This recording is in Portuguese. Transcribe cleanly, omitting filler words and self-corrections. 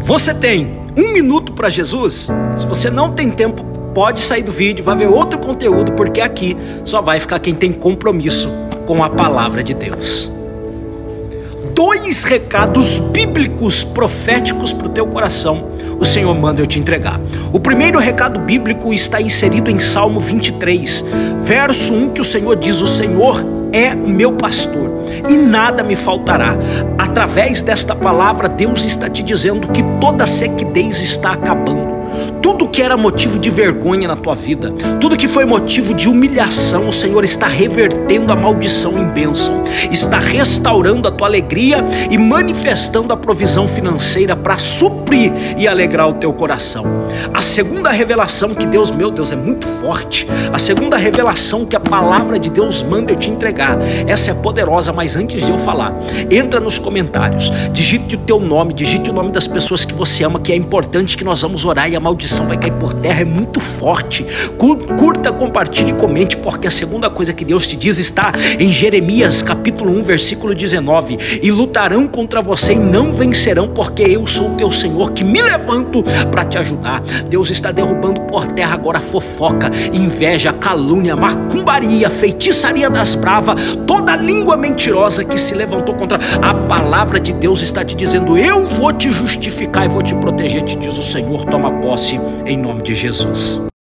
Você tem 1 minuto para Jesus? Se você não tem tempo, pode sair do vídeo, vai ver outro conteúdo, porque aqui só vai ficar quem tem compromisso com a palavra de Deus. 2 recados bíblicos proféticos para o teu coração o Senhor manda eu te entregar. O primeiro recado bíblico está inserido em Salmo 23, verso 1, que o Senhor diz: o Senhor é o meu pastor e nada me faltará. Através desta palavra, Deus está te dizendo que toda sequidez está acabando. Tudo que era motivo de vergonha na tua vida, tudo que foi motivo de humilhação, o Senhor está revertendo a maldição em bênção, está restaurando a tua alegria e manifestando a provisão financeira para suprir e alegrar o teu coração. A segunda revelação que Deus, meu Deus, é muito forte. A segunda revelação que a palavra de Deus manda eu te entregar, essa é poderosa, mas antes de eu falar, entra nos comentários, digite o teu nome, digite o nome das pessoas que você ama, que é importante, que nós vamos orar e a maldição vai cair por terra, é muito forte. Curta, compartilhe e comente, porque a segunda coisa que Deus te diz está em Jeremias capítulo 1, versículo 19: e lutarão contra você e não vencerão, porque eu sou o teu Senhor, que me levanto para te ajudar. Deus está derrubando por terra agora fofoca, inveja, calúnia, macumbaria, feitiçaria das bravas, toda língua mentirosa que se levantou contra a palavra de Deus. Está te dizendo: eu vou te justificar e vou te proteger, te diz o Senhor. Toma posse em nome de Jesus.